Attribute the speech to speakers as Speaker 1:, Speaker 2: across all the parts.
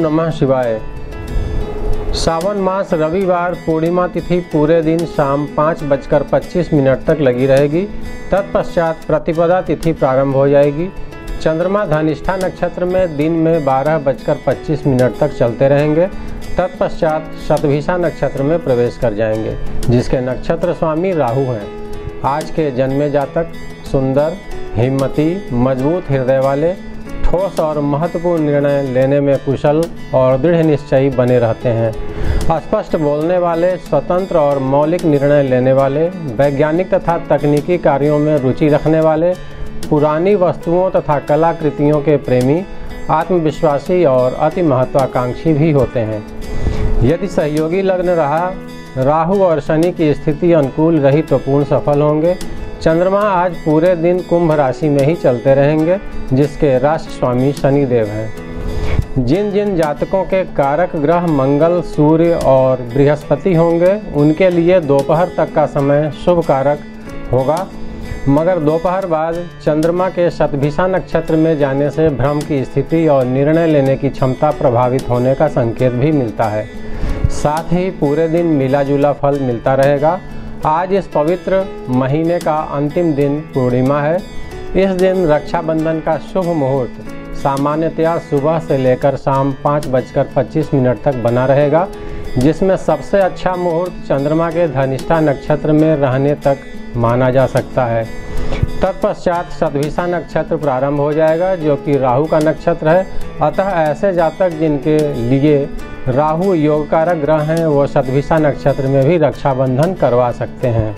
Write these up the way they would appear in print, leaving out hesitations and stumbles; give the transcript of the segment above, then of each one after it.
Speaker 1: नमः शिवाय। सावन मास रविवार पूर्णिमा तिथि पूरे दिन शाम 5:25 तक लगी रहेगी। तत्पश्चात प्रतिपदा तिथि प्रारंभ हो जाएगी। चंद्रमा धनिष्ठा नक्षत्र में दिन में 12:25 तक चलते रहेंगे। तत्पश्चात शतभिषा नक्षत्र में प्रवेश कर जाएंगे, जिसके नक्षत्र स्वामी राहु हैं। आज के जन्मे जातक सुंदर, हिम्मती, मजबूत हृदय वाले, ठोस और महत्वपूर्ण निर्णय लेने में कुशल और दृढ़ निश्चयी बने रहते हैं। स्पष्ट बोलने वाले, स्वतंत्र और मौलिक निर्णय लेने वाले, वैज्ञानिक तथा तकनीकी कार्यों में रुचि रखने वाले, पुरानी वस्तुओं तथा कलाकृतियों के प्रेमी, आत्मविश्वासी और अति महत्वाकांक्षी भी होते हैं। यदि सहयोगी लग्न रहा, राहु और शनि की स्थिति अनुकूल रही तो पूर्ण सफल होंगे। चंद्रमा आज पूरे दिन कुंभ राशि में ही चलते रहेंगे, जिसके राष्ट्र स्वामी शनिदेव हैं। जिन जिन जातकों के कारक ग्रह मंगल, सूर्य और बृहस्पति होंगे, उनके लिए दोपहर तक का समय शुभ कारक होगा, मगर दोपहर बाद चंद्रमा के शतभिषा नक्षत्र में जाने से भ्रम की स्थिति और निर्णय लेने की क्षमता प्रभावित होने का संकेत भी मिलता है। साथ ही पूरे दिन मिला जुला फल मिलता रहेगा। आज इस पवित्र महीने का अंतिम दिन पूर्णिमा है। इस दिन रक्षाबंधन का शुभ मुहूर्त सामान्यतया सुबह से लेकर शाम 5:25 तक बना रहेगा, जिसमें सबसे अच्छा मुहूर्त चंद्रमा के धनिष्ठा नक्षत्र में रहने तक माना जा सकता है। तत्पश्चात शतभिषा नक्षत्र प्रारंभ हो जाएगा, जो कि राहु का नक्षत्र है। अतः ऐसे जातक जिनके लिए राहु योग कारक ग्रह हैं, वो शतभिषा नक्षत्र में भी रक्षाबंधन करवा सकते हैं।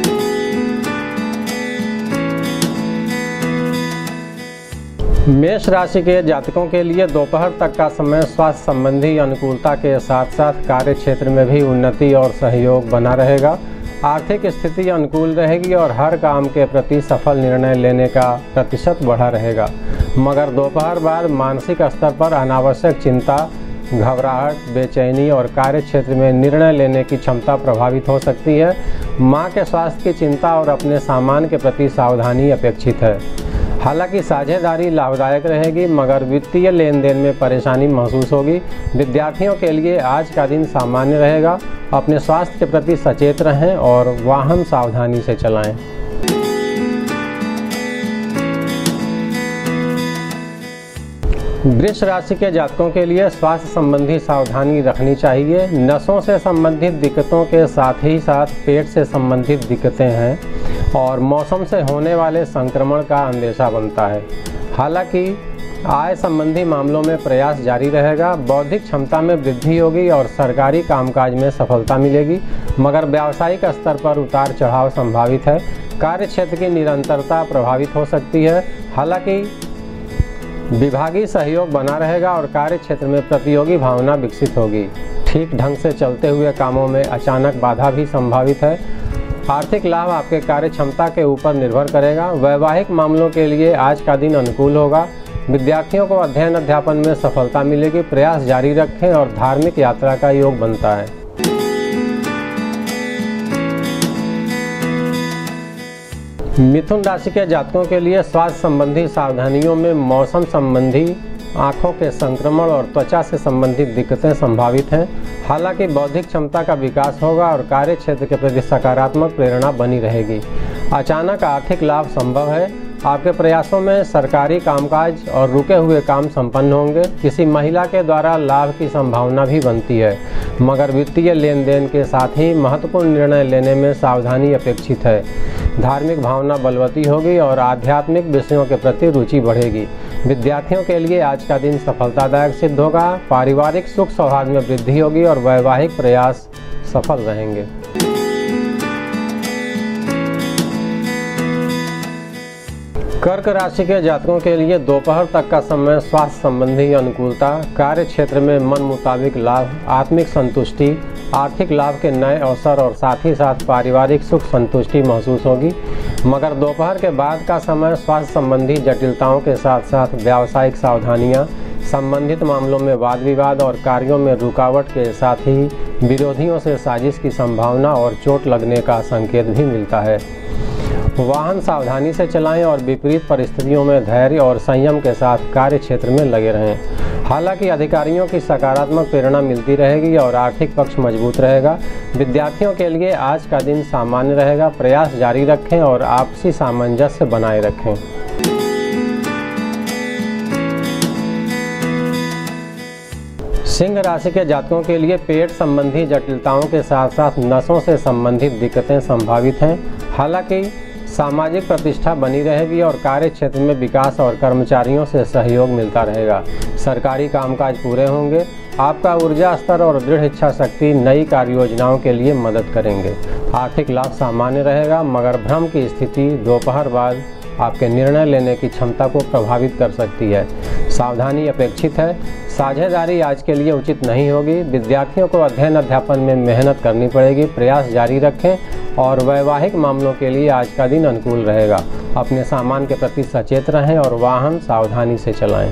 Speaker 1: मेष राशि के जातकों के लिए दोपहर तक का समय स्वास्थ्य संबंधी अनुकूलता के साथ साथ कार्य क्षेत्र में भी उन्नति और सहयोग बना रहेगा। आर्थिक स्थिति अनुकूल रहेगी और हर काम के प्रति सफल निर्णय लेने का प्रतिशत बढ़ा रहेगा, मगर दोपहर बाद मानसिक स्तर पर अनावश्यक चिंता, घबराहट, बेचैनी और कार्य क्षेत्र में निर्णय लेने की क्षमता प्रभावित हो सकती है। मां के स्वास्थ्य की चिंता और अपने सामान के प्रति सावधानी अपेक्षित है। हालांकि साझेदारी लाभदायक रहेगी, मगर वित्तीय लेन देन में परेशानी महसूस होगी। विद्यार्थियों के लिए आज का दिन सामान्य रहेगा। अपने स्वास्थ्य के प्रति सचेत रहें और वाहन सावधानी से चलाएं। वृष राशि के जातकों के लिए स्वास्थ्य संबंधी सावधानी रखनी चाहिए। नसों से संबंधित दिक्कतों के साथ ही साथ पेट से संबंधित दिक्कतें हैं और मौसम से होने वाले संक्रमण का अंदेशा बनता है। हालांकि आय संबंधी मामलों में प्रयास जारी रहेगा। बौद्धिक क्षमता में वृद्धि होगी और सरकारी कामकाज में सफलता मिलेगी, मगर व्यावसायिक स्तर पर उतार चढ़ाव संभावित है। कार्य क्षेत्र की निरंतरता प्रभावित हो सकती है। हालांकि विभागीय सहयोग बना रहेगा और कार्य क्षेत्र में प्रतियोगी भावना विकसित होगी। ठीक ढंग से चलते हुए कामों में अचानक बाधा भी संभावित है। आर्थिक लाभ आपके कार्य क्षमता के ऊपर निर्भर करेगा। वैवाहिक मामलों के लिए आज का दिन अनुकूल होगा। विद्यार्थियों को अध्ययन अध्यापन में सफलता मिलेगी। प्रयास जारी रखें और धार्मिक यात्रा का योग बनता है। मिथुन राशि के जातकों के लिए स्वास्थ्य संबंधी सावधानियों में मौसम संबंधी, आँखों के संक्रमण और त्वचा से संबंधित दिक्कतें संभावित हैं। हालांकि बौद्धिक क्षमता का विकास होगा और कार्य क्षेत्र के प्रति सकारात्मक प्रेरणा बनी रहेगी। अचानक आर्थिक लाभ संभव है। आपके प्रयासों में सरकारी कामकाज और रुके हुए काम संपन्न होंगे। किसी महिला के द्वारा लाभ की संभावना भी बनती है, मगर वित्तीय लेन देन के साथ ही महत्वपूर्ण निर्णय लेने में सावधानी अपेक्षित है। धार्मिक भावना बलवती होगी और आध्यात्मिक विषयों के प्रति रुचि बढ़ेगी। विद्यार्थियों के लिए आज का दिन सफलतादायक सिद्ध होगा। पारिवारिक सुख सौहार्द में वृद्धि होगी और वैवाहिक प्रयास सफल रहेंगे। कर्क राशि के जातकों के लिए दोपहर तक का समय स्वास्थ्य संबंधी अनुकूलता, कार्य क्षेत्र में मन मुताबिक लाभ, आत्मिक संतुष्टि, आर्थिक लाभ के नए अवसर और साथ ही साथ पारिवारिक सुख संतुष्टि महसूस होगी, मगर दोपहर के बाद का समय स्वास्थ्य संबंधी जटिलताओं के साथ साथ व्यावसायिक सावधानियां, संबंधित मामलों में वाद विवाद और कार्यों में रुकावट के साथ ही विरोधियों से साजिश की संभावना और चोट लगने का संकेत भी मिलता है। वाहन सावधानी से चलाएं और विपरीत परिस्थितियों में धैर्य और संयम के साथ कार्य क्षेत्र में लगे रहें। हालांकि अधिकारियों की सकारात्मक प्रेरणा मिलती रहेगी और आर्थिक पक्ष मजबूत रहेगा। विद्यार्थियों के लिए आज का दिन सामान्य रहेगा। प्रयास जारी रखें और आपसी सामंजस्य बनाए रखें। सिंह राशि के जातकों के लिए पेट संबंधी जटिलताओं के साथ साथ नसों से संबंधित दिक्कतें संभावित हैं। हालांकि सामाजिक प्रतिष्ठा बनी रहेगी और कार्य क्षेत्र में विकास और कर्मचारियों से सहयोग मिलता रहेगा। सरकारी कामकाज पूरे होंगे। आपका ऊर्जा स्तर और दृढ़ इच्छा शक्ति नई कार्य योजनाओं के लिए मदद करेंगे। आर्थिक लाभ सामान्य रहेगा, मगर भ्रम की स्थिति दोपहर बाद आपके निर्णय लेने की क्षमता को प्रभावित कर सकती है। सावधानी अपेक्षित है। साझेदारी आज के लिए उचित नहीं होगी। विद्यार्थियों को अध्ययन अध्यापन में मेहनत करनी पड़ेगी। प्रयास जारी रखें और वैवाहिक मामलों के लिए आज का दिन अनुकूल रहेगा। अपने सामान के प्रति सचेत रहें और वाहन सावधानी से चलाएं।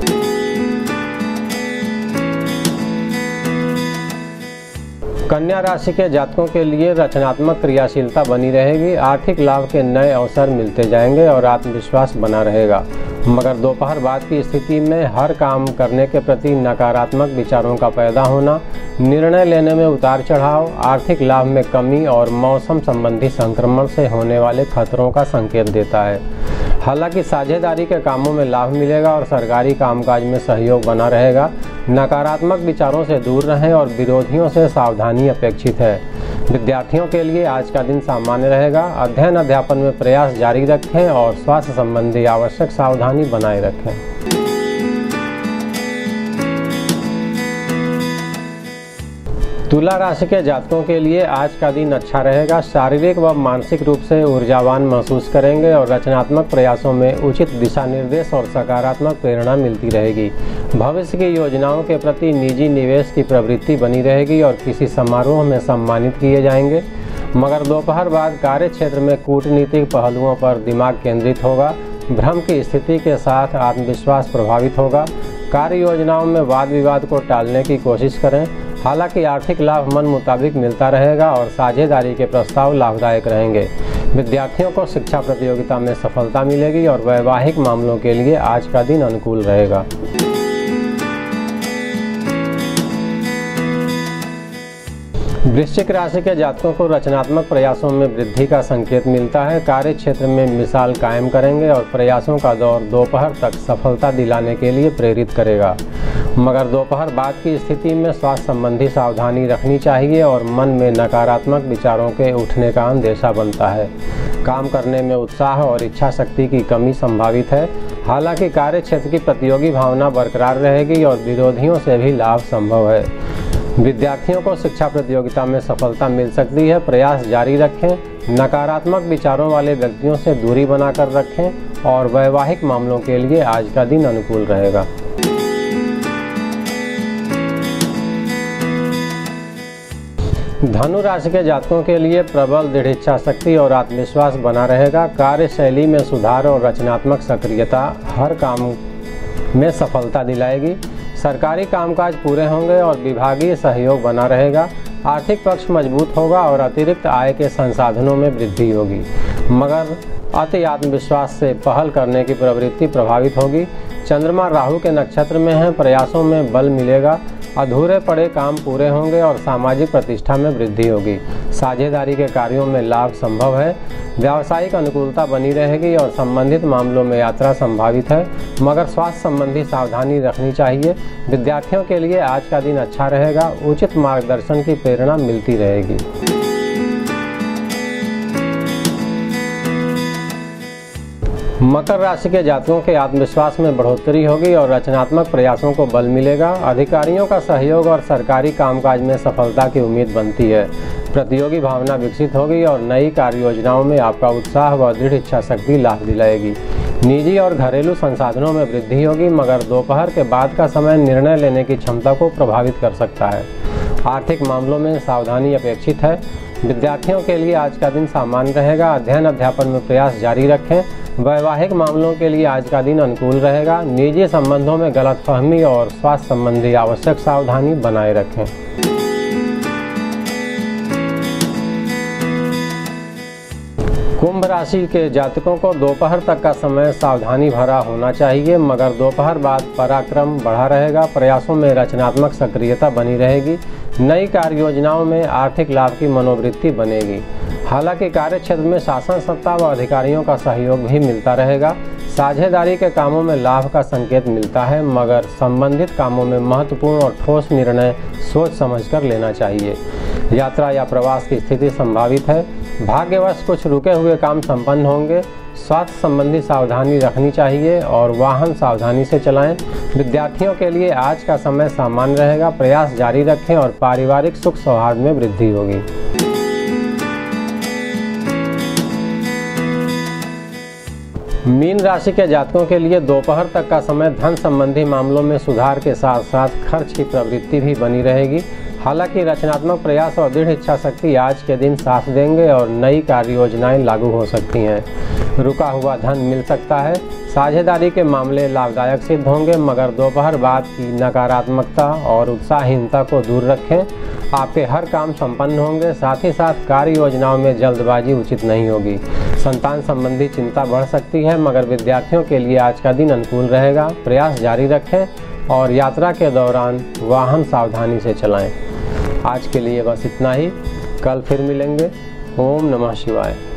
Speaker 1: कन्या राशि के जातकों के लिए रचनात्मक क्रियाशीलता बनी रहेगी। आर्थिक लाभ के नए अवसर मिलते जाएंगे और आत्मविश्वास बना रहेगा, मगर दोपहर बाद की स्थिति में हर काम करने के प्रति नकारात्मक विचारों का पैदा होना, निर्णय लेने में उतार चढ़ाव, आर्थिक लाभ में कमी और मौसम संबंधी संक्रमण से होने वाले खतरों का संकेत देता है। हालांकि साझेदारी के कामों में लाभ मिलेगा और सरकारी कामकाज में सहयोग बना रहेगा। नकारात्मक विचारों से दूर रहें और विरोधियों से सावधानी अपेक्षित है। विद्यार्थियों के लिए आज का दिन सामान्य रहेगा। अध्ययन अध्यापन में प्रयास जारी रखें और स्वास्थ्य संबंधी आवश्यक सावधानी बनाए रखें। तुला राशि के जातकों के लिए आज का दिन अच्छा रहेगा। शारीरिक व मानसिक रूप से ऊर्जावान महसूस करेंगे और रचनात्मक प्रयासों में उचित दिशा निर्देश और सकारात्मक प्रेरणा मिलती रहेगी। भविष्य की योजनाओं के प्रति निजी निवेश की प्रवृत्ति बनी रहेगी और किसी समारोह में सम्मानित किए जाएंगे, मगर दोपहर बाद कार्य क्षेत्र में कूटनीतिक पहलुओं पर दिमाग केंद्रित होगा। भ्रम की स्थिति के साथ आत्मविश्वास प्रभावित होगा। कार्य योजनाओं में वाद विवाद को टालने की कोशिश करें। हालांकि आर्थिक लाभ मन मुताबिक मिलता रहेगा और साझेदारी के प्रस्ताव लाभदायक रहेंगे। विद्यार्थियों को शिक्षा प्रतियोगिता में सफलता मिलेगी और वैवाहिक मामलों के लिए आज का दिन अनुकूल रहेगा। वृश्चिक राशि के जातकों को रचनात्मक प्रयासों में वृद्धि का संकेत मिलता है। कार्य क्षेत्र में मिसाल कायम करेंगे और प्रयासों का दौर दोपहर तक सफलता दिलाने के लिए प्रेरित करेगा, मगर दोपहर बाद की स्थिति में स्वास्थ्य संबंधी सावधानी रखनी चाहिए और मन में नकारात्मक विचारों के उठने का अंदेशा बनता है। काम करने में उत्साह और इच्छा शक्ति की कमी संभावित है। हालांकि कार्य क्षेत्र की प्रतियोगी भावना बरकरार रहेगी और विरोधियों से भी लाभ संभव है। विद्यार्थियों को शिक्षा प्रतियोगिता में सफलता मिल सकती है। प्रयास जारी रखें। नकारात्मक विचारों वाले व्यक्तियों से दूरी बनाकर रखें और वैवाहिक मामलों के लिए आज का दिन अनुकूल रहेगा। धनु राशि के जातकों के लिए प्रबल दृढ़ इच्छा शक्ति और आत्मविश्वास बना रहेगा। कार्यशैली में सुधार और रचनात्मक सक्रियता हर काम में सफलता दिलाएगी। सरकारी कामकाज पूरे होंगे और विभागीय सहयोग बना रहेगा। आर्थिक पक्ष मजबूत होगा और अतिरिक्त आय के संसाधनों में वृद्धि होगी, मगर अति आत्मविश्वास से पहल करने की प्रवृत्ति प्रभावित होगी। चंद्रमा राहु के नक्षत्र में है। प्रयासों में बल मिलेगा। अधूरे पड़े काम पूरे होंगे और सामाजिक प्रतिष्ठा में वृद्धि होगी। साझेदारी के कार्यों में लाभ संभव है। व्यावसायिक अनुकूलता बनी रहेगी और संबंधित मामलों में यात्रा संभावित है, मगर स्वास्थ्य संबंधी सावधानी रखनी चाहिए। विद्यार्थियों के लिए आज का दिन अच्छा रहेगा। उचित मार्गदर्शन की प्रेरणा मिलती रहेगी। मकर राशि के जातकों के आत्मविश्वास में बढ़ोतरी होगी और रचनात्मक प्रयासों को बल मिलेगा। अधिकारियों का सहयोग और सरकारी कामकाज में सफलता की उम्मीद बनती है। प्रतियोगी भावना विकसित होगी और नई कार्य योजनाओं में आपका उत्साह व दृढ़ इच्छा शक्ति लाभ दिलाएगी। निजी और घरेलू संसाधनों में वृद्धि होगी, मगर दोपहर के बाद का समय निर्णय लेने की क्षमता को प्रभावित कर सकता है। आर्थिक मामलों में सावधानी अपेक्षित है। विद्यार्थियों के लिए आज का दिन सामान्य रहेगा। अध्ययन अध्यापन में प्रयास जारी रखें। वैवाहिक मामलों के लिए आज का दिन अनुकूल रहेगा। निजी संबंधों में गलतफहमी और स्वास्थ्य संबंधी आवश्यक सावधानी बनाए रखें। कुंभ राशि के जातकों को दोपहर तक का समय सावधानी भरा होना चाहिए, मगर दोपहर बाद पराक्रम बढ़ा रहेगा। प्रयासों में रचनात्मक सक्रियता बनी रहेगी। नई कार्य योजनाओं में आर्थिक लाभ की मनोवृत्ति बनेगी। हालांकि कार्यक्षेत्र में शासन सत्ता व अधिकारियों का सहयोग भी मिलता रहेगा। साझेदारी के कामों में लाभ का संकेत मिलता है, मगर संबंधित कामों में महत्वपूर्ण और ठोस निर्णय सोच समझकर लेना चाहिए। यात्रा या प्रवास की स्थिति संभावित है। भाग्यवश कुछ रुके हुए काम संपन्न होंगे। स्वास्थ्य संबंधी सावधानी रखनी चाहिए और वाहन सावधानी से चलाएं। विद्यार्थियों के लिए आज का समय सामान्य रहेगा। प्रयास जारी रखें और पारिवारिक सुख सौहार्द में वृद्धि होगी। मीन राशि के जातकों के लिए दोपहर तक का समय धन संबंधी मामलों में सुधार के साथ साथ खर्च की प्रवृत्ति भी बनी रहेगी। हालांकि रचनात्मक प्रयास और दृढ़ इच्छा शक्ति आज के दिन साथ देंगे और नई कार्य योजनाएं लागू हो सकती हैं। रुका हुआ धन मिल सकता है। साझेदारी के मामले लाभदायक सिद्ध होंगे, मगर दोपहर बाद की नकारात्मकता और उत्साहहीनता को दूर रखें। आपके हर काम संपन्न होंगे। साथ ही साथ कार्य योजनाओं में जल्दबाजी उचित नहीं होगी। संतान संबंधी चिंता बढ़ सकती है, मगर विद्यार्थियों के लिए आज का दिन अनुकूल रहेगा। प्रयास जारी रखें और यात्रा के दौरान वाहन सावधानी से चलाएं। आज के लिए बस इतना ही। कल फिर मिलेंगे। ओम नमः शिवाय।